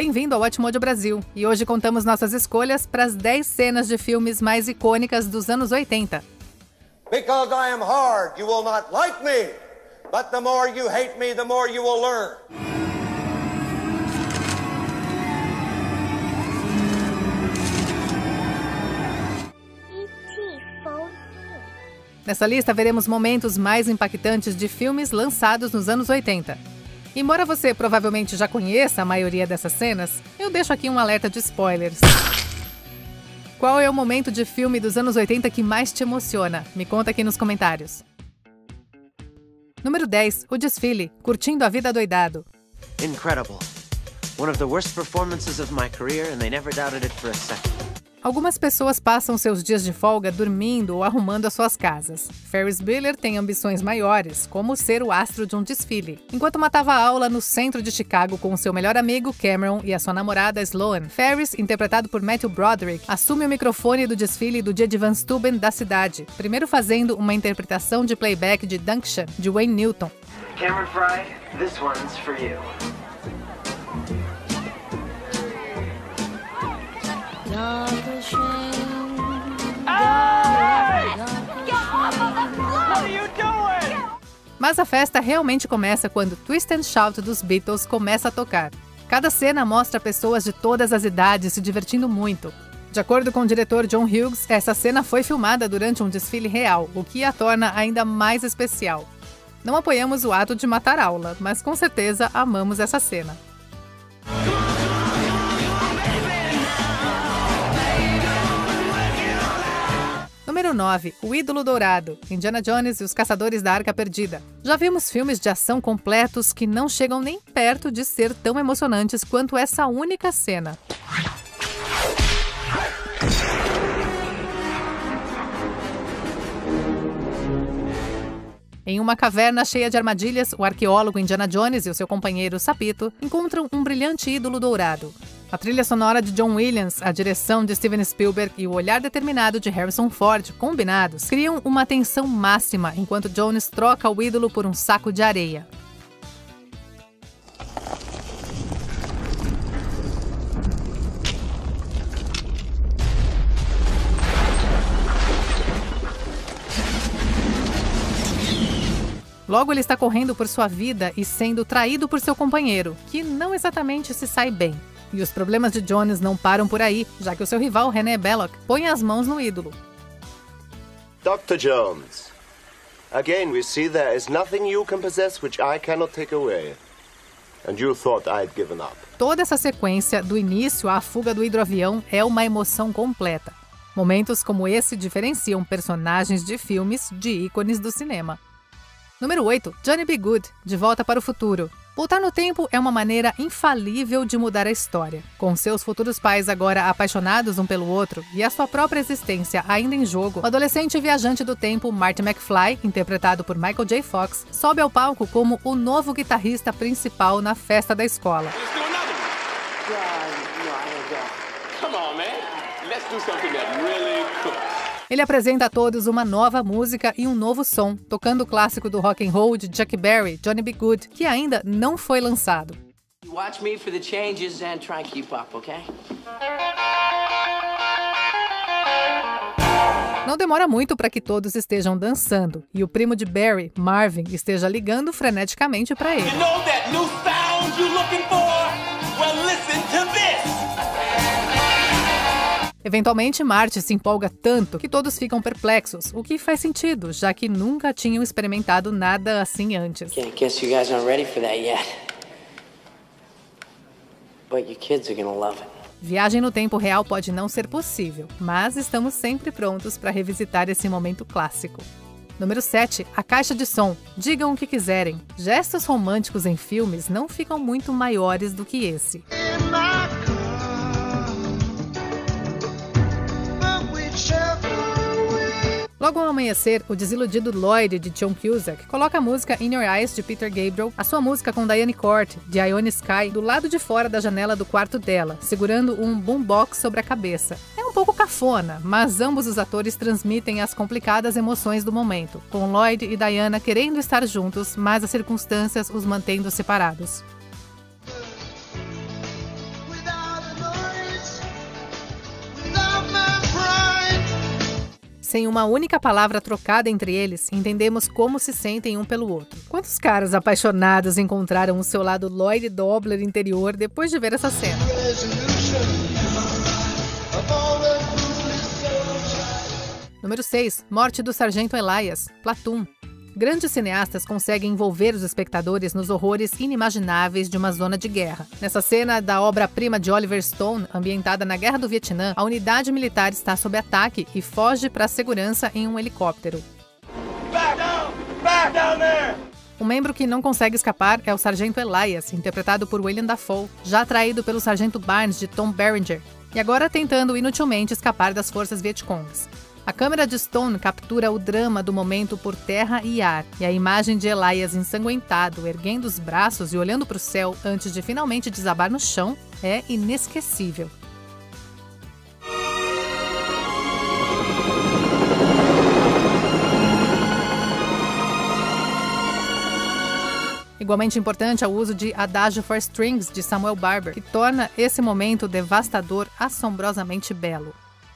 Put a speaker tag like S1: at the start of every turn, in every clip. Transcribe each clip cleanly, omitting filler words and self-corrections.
S1: Bem-vindo ao Watchmojo Brasil, e hoje contamos nossas escolhas para as 10 cenas de filmes mais icônicas dos anos 80.
S2: Because I am hard, you will not like me, but the more you hate me, the more you will learn.
S1: Nessa lista veremos momentos mais impactantes de filmes lançados nos anos 80. Embora você provavelmente já conheça a maioria dessas cenas, eu deixo aqui um alerta de spoilers. Qual é o momento de filme dos anos 80 que mais te emociona? Me conta aqui nos comentários. Número 10, O Desfile, Curtindo a Vida Adoidado.
S3: Incredible. One of the worst performances of my career and they never doubted it for a second.
S1: Algumas pessoas passam seus dias de folga dormindo ou arrumando as suas casas. Ferris Bueller tem ambições maiores, como ser o astro de um desfile. Enquanto matava aula no centro de Chicago com seu melhor amigo Cameron e a sua namorada Sloane, Ferris, interpretado por Matthew Broderick, assume o microfone do desfile do dia de Van Steuben da cidade, primeiro fazendo uma interpretação de playback de Dankeschön, de Wayne Newton.
S3: Cameron Fry, this one's for you.
S1: Mas a festa realmente começa quando Twist and Shout dos Beatles começa a tocar. Cada cena mostra pessoas de todas as idades se divertindo muito. De acordo com o diretor John Hughes, essa cena foi filmada durante um desfile real, o que a torna ainda mais especial. Não apoiamos o ato de matar aula, mas com certeza amamos essa cena. Número 9, O Ídolo Dourado, Indiana Jones e os Caçadores da Arca Perdida. Já vimos filmes de ação completos que não chegam nem perto de ser tão emocionantes quanto essa única cena. Em uma caverna cheia de armadilhas, o arqueólogo Indiana Jones e o seu companheiro Sapito encontram um brilhante ídolo dourado. A trilha sonora de John Williams, a direção de Steven Spielberg e o olhar determinado de Harrison Ford, combinados, criam uma tensão máxima enquanto Jones troca o ídolo por um saco de areia. Logo, ele está correndo por sua vida e sendo traído por seu companheiro, que não exatamente se sai bem. E os problemas de Jones não param por aí, já que o seu rival, René Belloc, põe as mãos no ídolo.
S4: Dr. Jones, again we see there is nothing you can possess which I cannot take away. And you thought I'd given up.
S1: Toda essa sequência, do início à fuga do hidroavião, é uma emoção completa. Momentos como esse diferenciam personagens de filmes de ícones do cinema. Número 8, Johnny B. Good, De Volta para o Futuro. Voltar no tempo é uma maneira infalível de mudar a história. Com seus futuros pais agora apaixonados um pelo outro e a sua própria existência ainda em jogo, o adolescente viajante do tempo Marty McFly, interpretado por Michael J. Fox, sobe ao palco como o novo guitarrista principal na festa da escola. Ele apresenta a todos uma nova música e um novo som, tocando o clássico do rock and roll de Chuck Berry, Johnny B. Good, que ainda não foi lançado.
S3: Watch me for the changes and try and keep up, okay?
S1: Não demora muito para que todos estejam dançando e o primo de Barry, Marvin, esteja ligando freneticamente para ele.
S2: You know that new sound you're looking for? Well, listen to this.
S1: Eventualmente, Marty se empolga tanto que todos ficam perplexos, o que faz sentido, já que nunca tinham experimentado nada assim antes.
S3: Guess you guys aren't ready for that yet. But your kids are gonna love it.
S1: Viagem no tempo real pode não ser possível, mas estamos sempre prontos para revisitar esse momento clássico. Número 7, A Caixa de Som. Digam o que quiserem. Gestos românticos em filmes não ficam muito maiores do que esse. Logo ao amanhecer, o desiludido Lloyd, de John Cusack, coloca a música In Your Eyes, de Peter Gabriel, a sua música com Diane Court, de Ione Skye, do lado de fora da janela do quarto dela, segurando um boombox sobre a cabeça. É um pouco cafona, mas ambos os atores transmitem as complicadas emoções do momento, com Lloyd e Diana querendo estar juntos, mas as circunstâncias os mantendo separados. Sem uma única palavra trocada entre eles, entendemos como se sentem um pelo outro. Quantos caras apaixonados encontraram o seu lado Lloyd Dobler interior depois de ver essa cena? Número 6. Morte do Sargento Elias, Platoon. Grandes cineastas conseguem envolver os espectadores nos horrores inimagináveis de uma zona de guerra. Nessa cena da obra-prima de Oliver Stone, ambientada na Guerra do Vietnã, a unidade militar está sob ataque e foge para a segurança em um helicóptero.
S2: Back down there!
S1: Um membro que não consegue escapar é o Sargento Elias, interpretado por William Dafoe, já atraído pelo Sargento Barnes de Tom Berenger, e agora tentando inutilmente escapar das forças Vietcongs. A câmera de Stone captura o drama do momento por terra e ar, e a imagem de Elias ensanguentado, erguendo os braços e olhando para o céu antes de finalmente desabar no chão, é inesquecível. Igualmente importante é o uso de Adagio for Strings, de Samuel Barber, que torna esse momento devastador assombrosamente belo.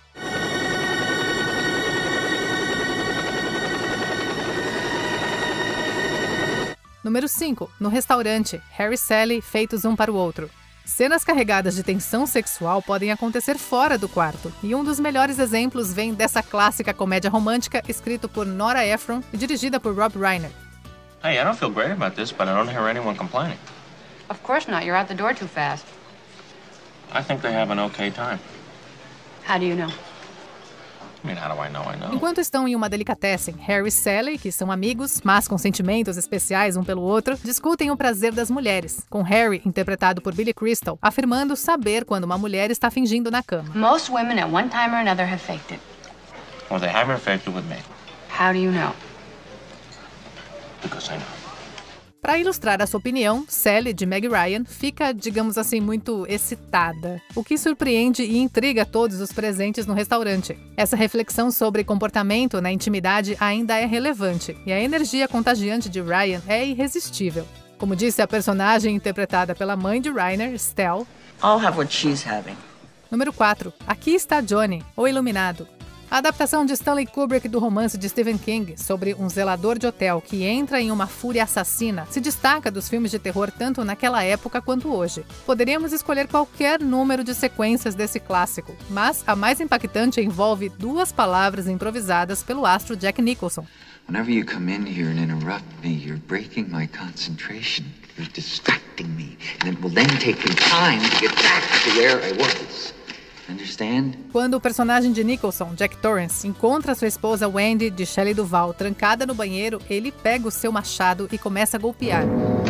S1: Número 5. No restaurante, Harry e Sally feitos um para o outro. Cenas carregadas de tensão sexual podem acontecer fora do quarto, e um dos melhores exemplos vem dessa clássica comédia romântica escrita por Nora Ephron e dirigida por Rob Reiner.
S5: Hey, I don't feel great about this, but I don't hear anyone complaining.
S6: Of course not. You're out the door too fast.
S5: I think they have an okay time.
S6: How do you know?
S5: I mean, how do I know? I know.
S1: Enquanto estão em uma delicatessen, Harry e Sally, que são amigos, mas com sentimentos especiais um pelo outro, discutem o prazer das mulheres, com Harry, interpretado por Billy Crystal, afirmando saber quando uma mulher está fingindo na cama.
S6: Most women at one time or another have faked it.
S5: Well, they haven't faked it with me.
S6: How do you know?
S5: Because I know.
S1: Para ilustrar a sua opinião, Sally, de Meg Ryan, fica, digamos assim, muito excitada, o que surpreende e intriga todos os presentes no restaurante. Essa reflexão sobre comportamento na intimidade ainda é relevante, e a energia contagiante de Ryan é irresistível. Como disse a personagem interpretada pela mãe de Reiner, Stell.
S7: I'll have what she's having.
S1: Número 4. Aqui está Johnny, o Iluminado. A adaptação de Stanley Kubrick do romance de Stephen King sobre um zelador de hotel que entra em uma fúria assassina se destaca dos filmes de terror tanto naquela época quanto hoje. Poderíamos escolher qualquer número de sequências desse clássico, mas a mais impactante envolve 2 palavras improvisadas pelo astro Jack Nicholson.
S8: Whenever you come in here and interrupt me, you're breaking my concentration. You're distracting me, and it will then take me time to get back to where I was. Understand?
S1: Quando o personagem de Nicholson, Jack Torrance, encontra sua esposa Wendy, de Shelley Duvall, trancada no banheiro, ele pega o seu machado e começa a golpear.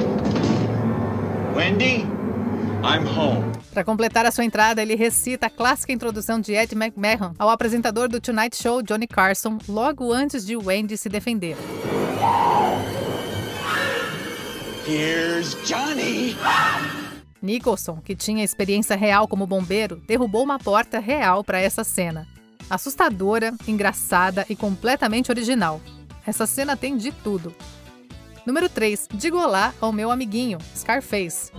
S5: Wendy, I'm home.
S1: Para completar a sua entrada, ele recita a clássica introdução de Ed McMahon ao apresentador do Tonight Show, Johnny Carson, logo antes de Wendy se defender.
S8: Here's Johnny!
S1: Nicholson, que tinha experiência real como bombeiro, derrubou uma porta real para essa cena. Assustadora, engraçada e completamente original. Essa cena tem de tudo. Número 3. Diga olá ao meu amiguinho, Scarface.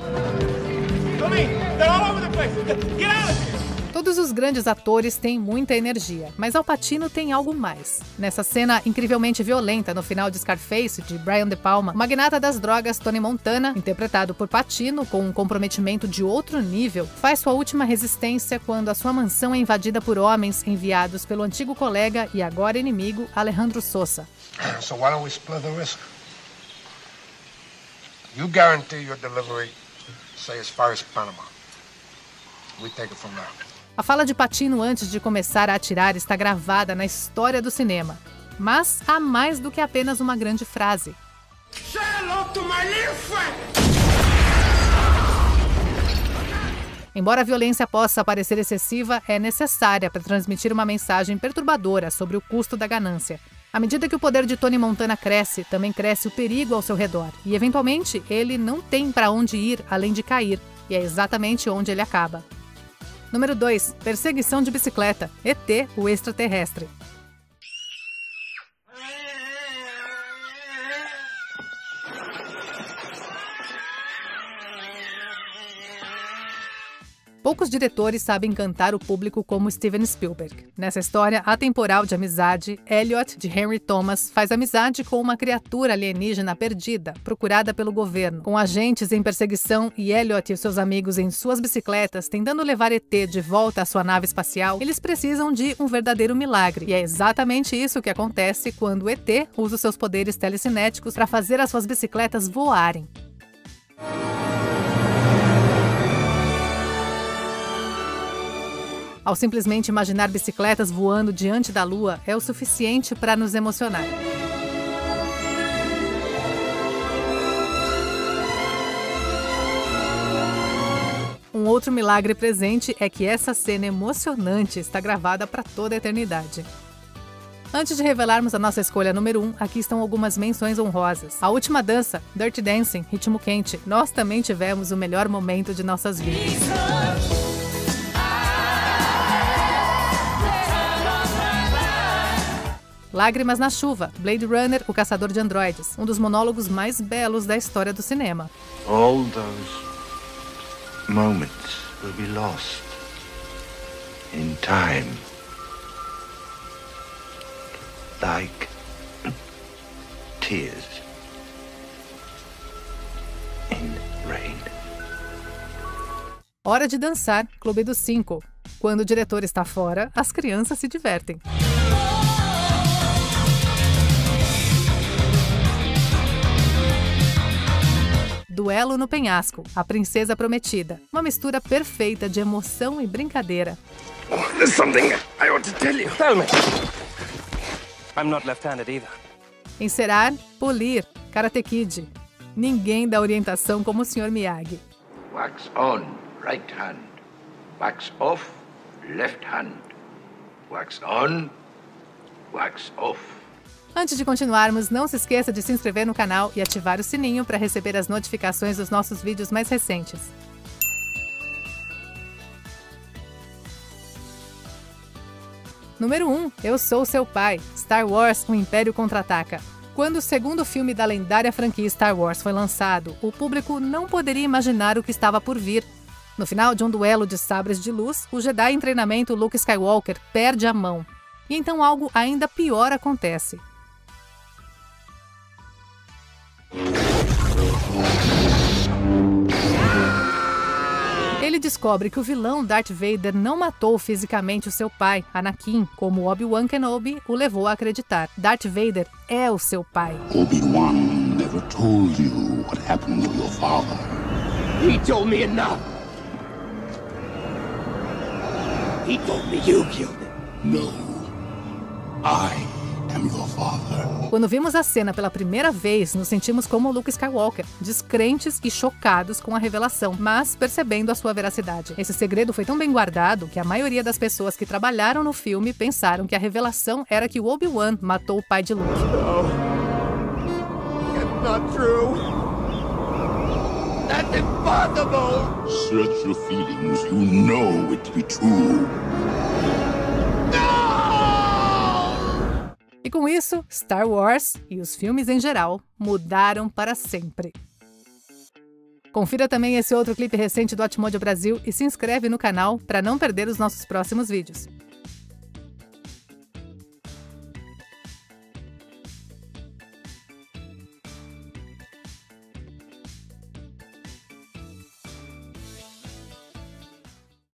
S1: Todos os grandes atores têm muita energia, mas Al Pacino tem algo mais. Nessa cena incrivelmente violenta no final de Scarface, de Brian De Palma, o magnata das drogas Tony Montana, interpretado por Pacino com um comprometimento de outro nível, faz sua última resistência quando a sua mansão é invadida por homens enviados pelo antigo colega e agora inimigo Alejandro Sosa.
S9: So why don't we split the risk? You guarantee your delivery, say as far as Panama. We take it from there.
S1: A fala de Pacino antes de começar a atirar está gravada na história do cinema. Mas há mais do que apenas uma grande frase.
S2: Say hello to my little friend!
S1: Embora a violência possa parecer excessiva, é necessária para transmitir uma mensagem perturbadora sobre o custo da ganância. À medida que o poder de Tony Montana cresce, também cresce o perigo ao seu redor. E, eventualmente, ele não tem para onde ir além de cair. E é exatamente onde ele acaba. Número 2. Perseguição de bicicleta. ET, o extraterrestre. Poucos diretores sabem encantar o público como Steven Spielberg. Nessa história atemporal de amizade, Elliot, de Henry Thomas, faz amizade com uma criatura alienígena perdida, procurada pelo governo. Com agentes em perseguição e Elliot e seus amigos em suas bicicletas tentando levar ET de volta à sua nave espacial, eles precisam de um verdadeiro milagre. E é exatamente isso que acontece quando ET usa seus poderes telecinéticos para fazer as suas bicicletas voarem. Ao simplesmente imaginar bicicletas voando diante da Lua é o suficiente para nos emocionar. Um outro milagre presente é que essa cena emocionante está gravada para toda a eternidade. Antes de revelarmos a nossa escolha número 1, aqui estão algumas menções honrosas. A última dança, Dirty Dancing, Ritmo Quente. Nós também tivemos o melhor momento de nossas vidas. Lágrimas na Chuva, Blade Runner, O Caçador de Androides, um dos monólogos mais belos da história do cinema.
S10: All those moments will be lost in time, like tears in rain.
S1: Hora de Dançar, Clube dos 5. Quando o diretor está fora, as crianças se divertem. Duelo no Penhasco, A Princesa Prometida. Uma mistura perfeita de emoção e brincadeira.
S5: There's something I ought to tell you. Tell me. I'm not left-handed either.
S1: Encerar, Polir, Karate Kid. Ninguém dá orientação como o Sr. Miyagi.
S10: Wax on, right hand. Wax off, left hand. Wax on, wax off.
S1: Antes de continuarmos, não se esqueça de se inscrever no canal e ativar o sininho para receber as notificações dos nossos vídeos mais recentes. Número 1. Eu Sou Seu Pai, Star Wars, O Império Contra-Ataca. Quando o segundo filme da lendária franquia Star Wars foi lançado, o público não poderia imaginar o que estava por vir. No final de um duelo de sabres de luz, o Jedi em treinamento Luke Skywalker perde a mão. E então algo ainda pior acontece. Ele descobre que o vilão Darth Vader não matou fisicamente o seu pai, Anakin, como Obi-Wan Kenobi o levou a acreditar. Darth Vader é o seu pai.
S11: Obi-Wan never told you what happened to your father.
S2: He told me enough. He told me you killed him.
S11: No. I am your father.
S1: Quando vimos a cena pela primeira vez, nos sentimos como Luke Skywalker, descrentes e chocados com a revelação, mas percebendo a sua veracidade. Esse segredo foi tão bem guardado que a maioria das pessoas que trabalharam no filme pensaram que a revelação era que o Obi-Wan matou o pai de Luke.
S2: No. It's not true. That's impossible.
S11: Search your feelings. You know it to be true.
S1: E com isso, Star Wars e os filmes em geral mudaram para sempre. Confira também esse outro clipe recente do Atmojo Brasil e se inscreve no canal para não perder os nossos próximos vídeos.